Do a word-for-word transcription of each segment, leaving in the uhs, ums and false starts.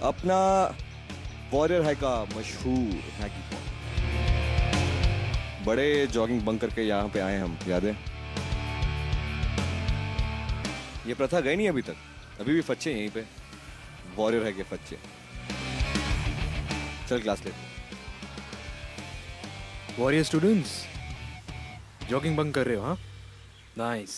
अपना वॉरियर हाई का मशहूर मैगी पॉइंट। बड़े जॉगिंग बंक करके यहाँ पे आए हम, याद है? ये प्रथा गई नहीं अभी तक, अभी भी फच्चे यहीं पे, वॉरियर हाई के फच्चे। चल क्लास ले। वॉरियर स्टूडेंट्स जॉगिंग बंक कर रहे हो? हाँ, nice.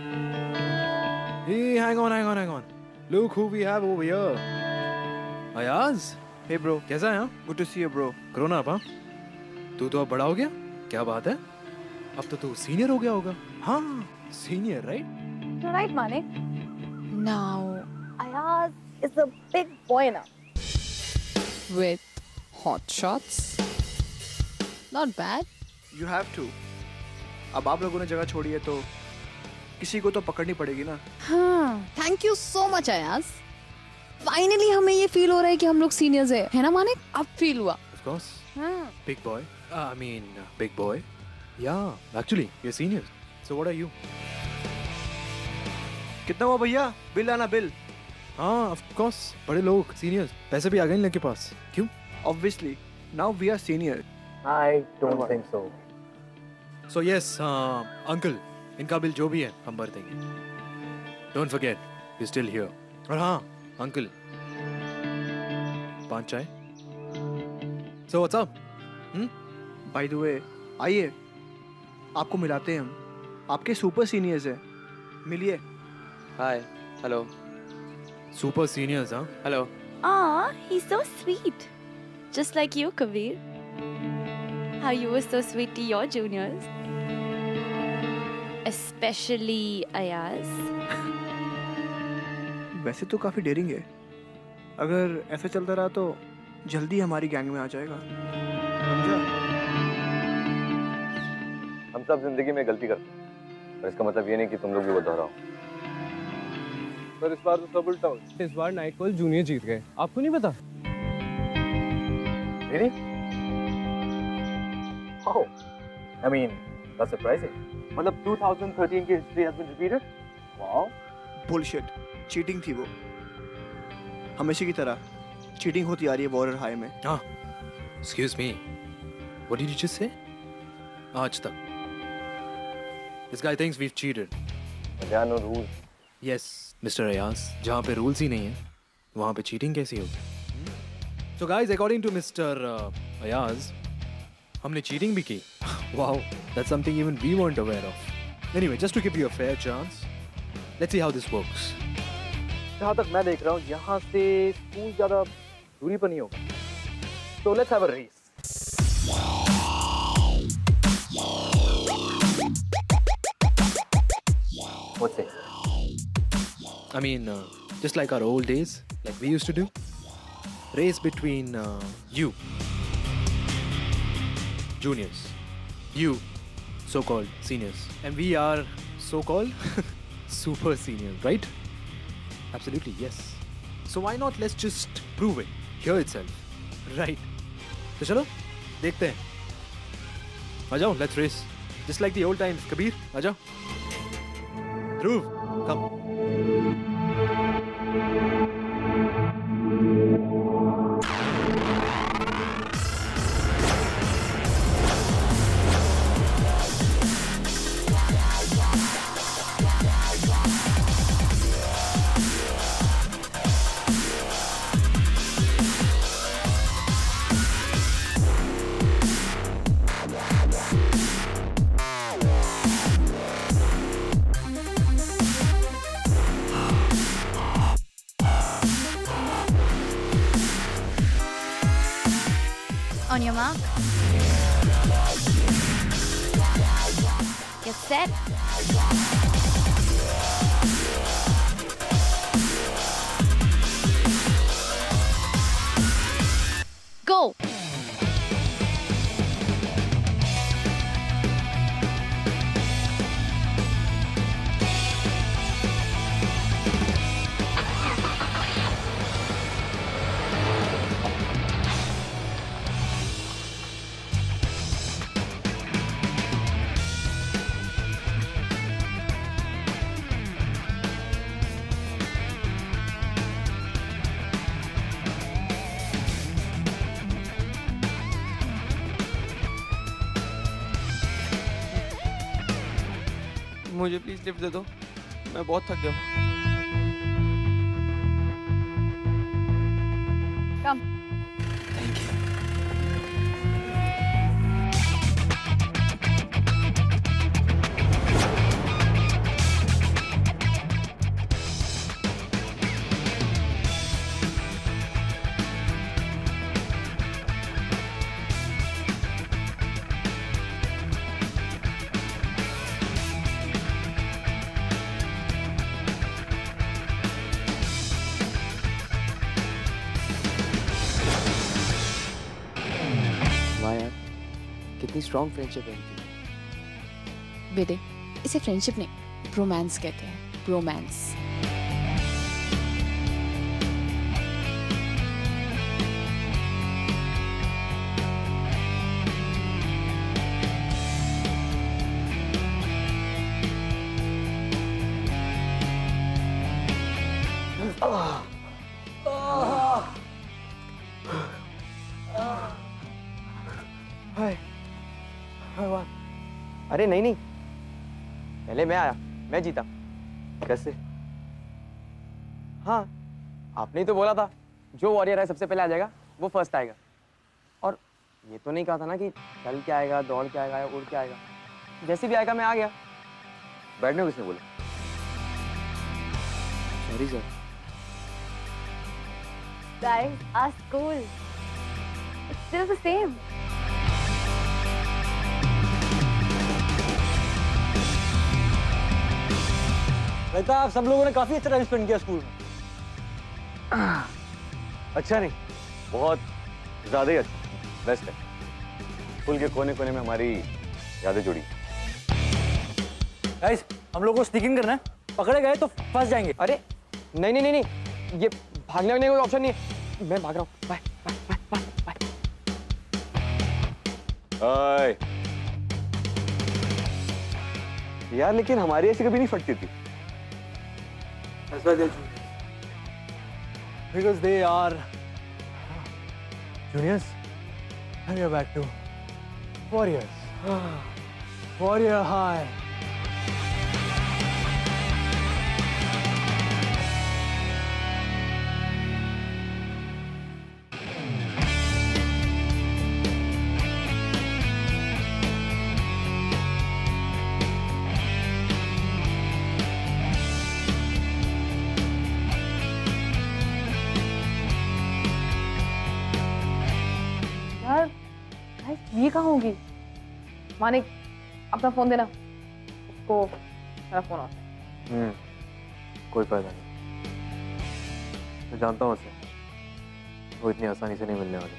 Hey, hang on, hang on, hang on. Look who we have over here. Ayaz. Hey bro. कैसा है? हाँ? Good to see you bro. कोरोना आप? हाँ? तू तो अब बड़ा हो गया? क्या बात है? अब तो तू सीनियर हो गया होगा। हाँ, senior, right? You're right, Manik. Now, Ayaz is a big boy now. With hot shots. Not bad. You have to. अब आप लोगों ने जगह छोड़ी है तो किसी को तो पकड़नी पड़ेगी ना। हाँ, thank you so much Ayaz. Finally हमें ये फील हो रहा है कि हम लोग सीनियर्स हैं, है ना मानिक? अब फील हुआ। Of course. हाँ। Big boy. Uh, I mean, uh, big boy. Yeah, actually, you're seniors. So what are you? कितना हुआ भैया? बिल आना बिल। हाँ, of course. बड़े लोग, seniors. पैसे भी आ गए इन लोग के पास। क्यों? Obviously, now we are seniors. I don't think so. So yes, uh, uncle. इनका बिल जो भी है हम भर देंगे। Don't forget, we're still here. और हाँ, अंकल, पांच चाय। So what's up? Hmm? By the way, आइए, आपको मिलाते हैं हम। आपके सुपर सीनियर्स हैं, मिलिए। Hi. Hello. Super seniors, हाँ? Hello. Ah, he's so sweet. Just like you, Kabir. How you were so sweet to your juniors. Especially Ayaz. वैसे तो काफी डेयरिंग है। अगर ऐसा चलता रहा तो जल्दी हमारी गैंग में आ जाएगा। समझा? हम सब जिंदगी में गलती करते हैं, पर इसका मतलब ये नहीं कि तुम लोग भी वो दोहराओ। पर इस बार तो सब उल्टा हो। इस बार नाइट कॉल जूनियर जीत गए, आपको नहीं पता? Really? Oh, I mean, that's surprising. मतलब twenty thirteen की history has been repeated? Wow. Bullshit, cheating थी वो। हमेशा की तरह चीटिंग होती आ रही है वॉरियर हाई में। हाँ, excuse me. What did you just say? आज तक. This guy thinks we've cheated. There are no rules. Yes, Mister Ayaz. जहाँ पे rules ही नहीं है, वहाँ पे cheating कैसी होगी? So guys, according to Mister Uh, Ayaz, हमने cheating भी की. Wow, that's something even we weren't aware of. Anyway, just to give you a fair chance, let's see how this works. जहाँ तक मैं देख रहा हूँ, यहाँ से स्कूल ज़्यादा दूरी पर नहीं होगा। So let's have a race. What's it? I mean, uh, just like our old days, like we used to do. Race between uh, you, juniors, you, so-called seniors, and we are so-called super seniors, right? Absolutely, yes. So why not let's just prove it here itself, right? So chalo, dekhte hain. Aa jao, let's race. Just like the old times, Kabir, aa jao. Dhruv, come. On your mark. Get set. Go. मुझे please lift दे दो, मैं बहुत थक गया हूँ। Come. Thank you. कितनी strong friendship है इनकी। बेटे, इसे फ्रेंडशिप नहीं, रोमांस कहते हैं, रोमांस। हाय भगवान। अरे नहीं नहीं, पहले मैं आया, मैं जीता। कैसे? हाँ, आपने ही तो बोला था जो वॉरियर है सबसे पहले आ जाएगा वो फर्स्ट आएगा। और ये तो नहीं कहा था ना कि चल के आएगा, दौड़ के आएगा या उड़ के आएगा। जैसे भी आएगा मैं आ गया। बैठने को किसने बोला? Sorry sir. Guys, our school, it's still the same. लगता है आप सब लोगों ने काफी अच्छा टाइम स्पेंड किया स्कूल में। अच्छा नहीं, बहुत ज्यादा ही अच्छा, बेस्ट है। स्कूल के कोने कोने में हमारी यादें जुड़ी। गाइस, हम लोगों को स्नीकिंग करना है, पकड़े गए तो फंस जाएंगे। अरे नहीं नहीं नहीं नहीं, ये भागने वागने का कोई ऑप्शन नहीं है। मैं भाग रहा हूँ। Bye bye bye bye. ओए यार, लेकिन हमारी ऐसी कभी नहीं फटती थी। Because they are juniors and we are back to warriors. Warrior high. ये कहाँ होगी? मानिक, अपना फोन देना। उसको मेरा फोन आता है। हम्म, कोई फायदा नहीं। मैं जानता हूँ उसे, वो इतनी आसानी से नहीं मिलने वाली।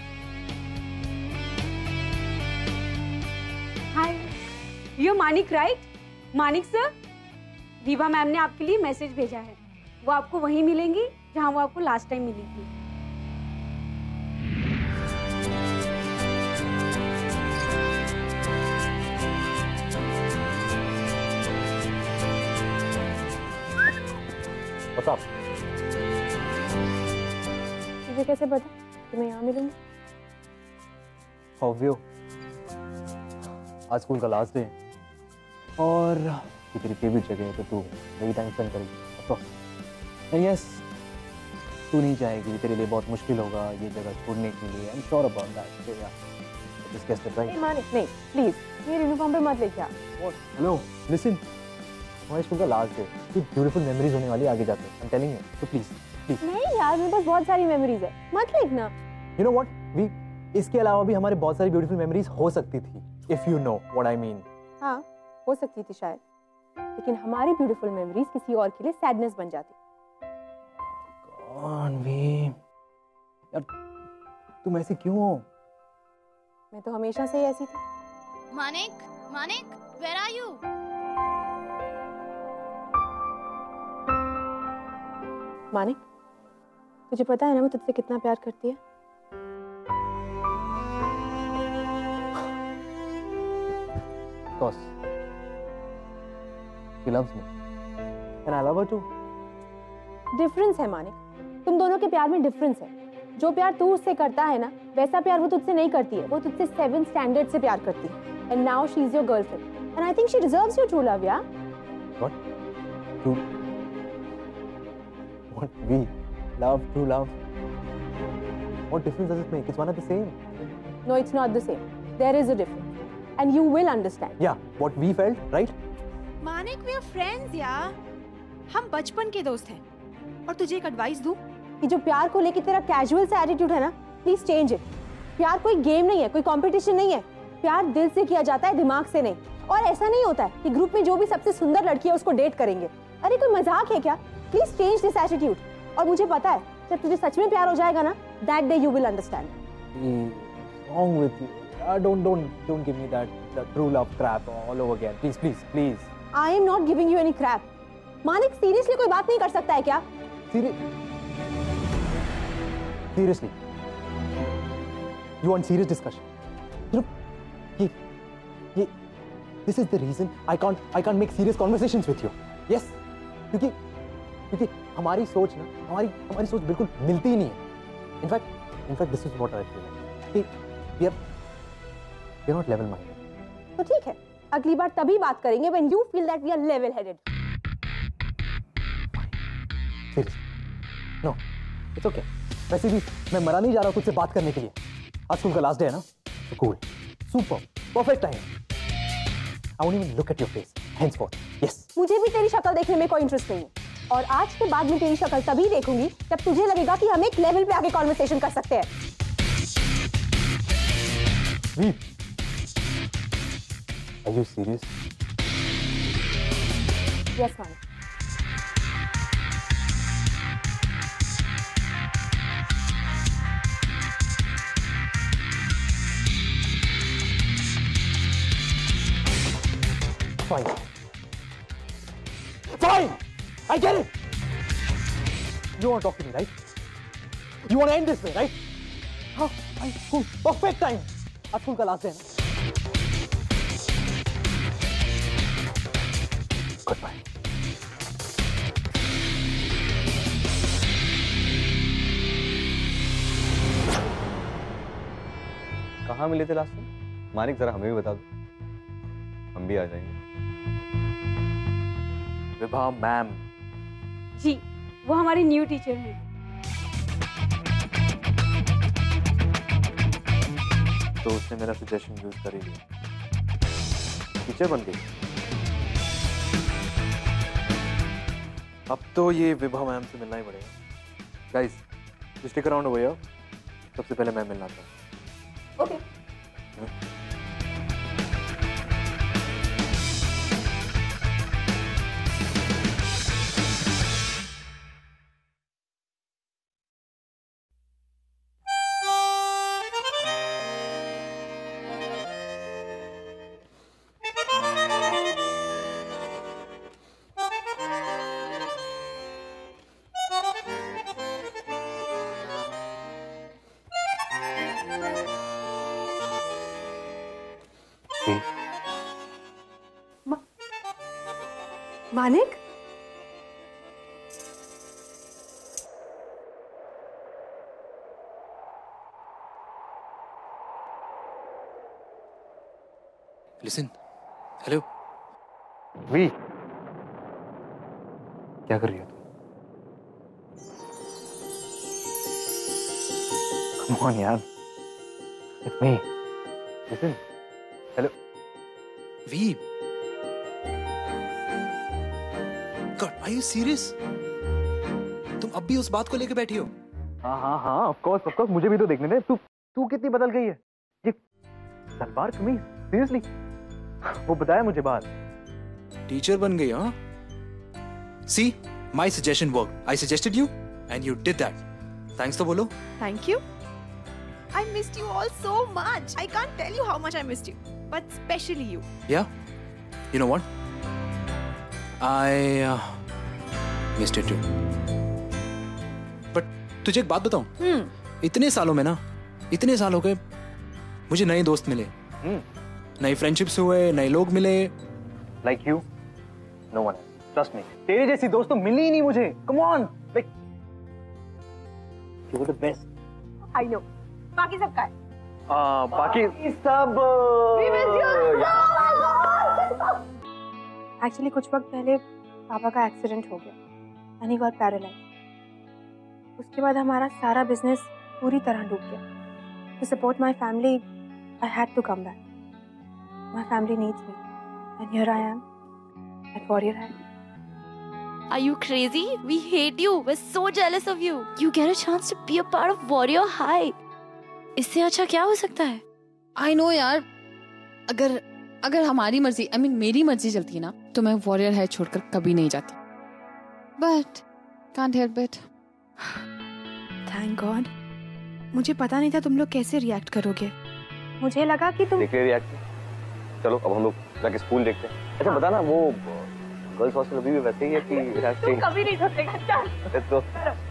Hi, you Manik right? Manik sir, Reeva ma'am ने आपके लिए मैसेज भेजा है। वो आपको वहीं मिलेंगी जहाँ वो आपको लास्ट टाइम मिली थी। बताओ। मुझे कैसे पता कि मैं यहाँ मिलूंगी? ऑब्वियो, आज स्कूल का लास्ट डे है और ये तेरी फेवरेट जगह है तो तू वही टाइम स्पेंड करेगी। तो यस, तू नहीं चाहेगी, तेरे लिए बहुत मुश्किल होगा ये जगह छोड़ने के लिए। I am sure about that. या दिस गेस्ट राइट। नहीं मानिक, नहीं प्लीज, मेरे यूनिफॉर्म पे मत लेके आ। हेलो लिसन, हमारे स्कूल का लास्ट डे, कुछ ब्यूटीफुल मेमोरीज होने वाली आगे जाके। आई एम टेलिंग यू, तो प्लीज प्लीज। नहीं यार, मेरे पास बहुत सारी मेमोरीज है, मत लिखना। यू नो व्हाट, वी इसके अलावा भी हमारे बहुत सारी ब्यूटीफुल मेमोरीज हो सकती थी, if you know what I mean. हाँ, हो सकती थी शायद, लेकिन हमारी ब्यूटीफुल मेमोरीज किसी और के लिए सैडनेस बन जाती। कौन भी यार, तुम ऐसी क्यों हो? मैं तो हमेशा से ही ऐसी थी। Manik, Manik, where are you? Manik, तुझे पता है ना मैं तुझसे कितना प्यार करती है? Of course. She loves me. And I love her too. Difference है मानिक, तुम दोनों के प्यार में डिफरेंस है। जो प्यार तू उससे करता है ना, वैसा प्यार वो तुझसे नहीं करती है। वो तुझसे सेवन स्टैंडर्ड से प्यार करती है। And now she is your girlfriend. And I think she deserves your true love, yeah? What? True. What? We? Love? True love? What difference does it make? It's one and the same. No, it's not the same. There is a difference. And you will understand. Yeah, what we felt, right? Manik, we are friends यार। हम बचपन के दोस्त हैं। और तुझे एक advice दूं? ये जो प्यार को लेके तेरा कैजुअल सा एटीट्यूड है ना, प्लीज चेंज इट। प्यार कोई गेम नहीं है, कोई कंपटीशन नहीं है। प्यार दिल से किया जाता है, दिमाग से नहीं। और ऐसा नहीं होता है कि ग्रुप में जो भी सबसे सुंदर लड़की है उसको डेट करेंगे। अरे कोई मजाक है क्या? Please change this attitude. और मुझे पता है जब तुझे सच में प्यार हो जाएगा ना, that day you will understand. Wrong with you? Uh, don't don't don't give me that the true love crap all over again. Please please please. I am not giving you any crap. Manik seriously कोई बात नहीं कर सकता है क्या? Serious? Seriously? You want serious discussion? You know, ये ये this is the reason I can't I can't make serious conversations with you. Yes, क्योंकि क्योंकि हमारी सोच ना हमारी हमारी सोच बिल्कुल मिलती ही नहीं है. In fact, in fact, this is what I feel. कि we are we are not level minded. तो ठीक है, अगली बार तभी बात करेंगे when you feel that we are level headed. Seriously? No, it's okay. वैसे भी मैं मरा नहीं जा रहा तुझसे बात करने के लिए. आज स्कूल का लास्ट डे है ना? So cool, super, perfect time. I won't even look at your face henceforth. Yes. मुझे भी तेरी शक्ल देखने में कोई इंटरेस्ट नहीं है. और आज के बाद मैं तेरी शक्ल तभी देखूंगी जब तुझे लगेगा कि हम एक लेवल पे आके कॉन्वर्सेशन कर सकते हैं. We? Are you serious? Yes, ma'am. Fine. Fine! I get it! You want to talk to me, right? You want to end this way, right? Huh? Fine, cool. Perfect time! आज school का last day है ना? Goodbye. कहाँ मिले थे last में? मानिक जरा हमें भी बता दो, हम भी आ जाएंगे. विभा मैम. जी, वो हमारी न्यू टीचर हैं. तो उसने मेरा सजेशन यूज कर ही लिया. टीचर बन गई. अब तो ये विभा मैम से मिलना ही पड़ेगा. Guys, you stick around over here. सबसे पहले मैं मिलना चाहता हूँ. Okay. Manik? Listen. Hello. V. क्या कर रही हो तुम? Come on यार. It's me. Listen. Hello. V. God, are you serious? तुम अब भी उस बात को लेके बैठी हो? हाँ हाँ हाँ, of course, of course, मुझे भी तो देखने दे. तू तू कितनी बदल गई है? ये तलवार कमी, seriously? वो बताया मुझे बात. टीचर बन गई हाँ? See, my suggestion worked. I suggested you, and you did that. Thanks तो बोलो. Thank you. I missed you all so much. I can't tell you how much I missed you, but especially you. Yeah. You know what? I uh, missed it too. But तुझे एक बात बताऊं? Hmm. इतने सालों में ना, इतने साल हो गए, मुझे नए दोस्त मिले, hmm. नई फ्रेंडशिप्स हुए, नए लोग मिले. Like you, no one else. Trust me. तेरे जैसी दोस्त तो मिली ही नहीं मुझे. Come on, like you were the best. I know. बाकी सब का है. आ, बाकी सब. We miss you so much. Actually कुछ वक्त पहले पापा का एक्सीडेंट हो गया एंड ही गॉट पैरालाइज्ड। उसके बाद हमारा सारा बिजनेस पूरी तरह डूब गया। To support my family I had to come back. My family needs me and here I am at warrior high. Are you crazy? We hate you. We're so jealous of you. You get a chance to be a part of Warrior High. इससे अच्छा क्या हो सकता है? I know यार, अगर अगर हमारी मर्जी, I mean मेरी मर्जी चलती है ना, तो मैं वॉरियर हाई छोड़कर कभी नहीं जाती। But can't help it. Thank God. मुझे पता नहीं था तुम लोग कैसे रिएक्ट करोगे। मुझे लगा कि तुम देख ले रिएक्ट। चलो अब हम लोग जाके स्कूल देखते हैं। अच्छा बता ना, वो गर्ल्स हॉस्टल अभी भी वैसे ही है कि तू कभी नहीं सोचेगा। चल तो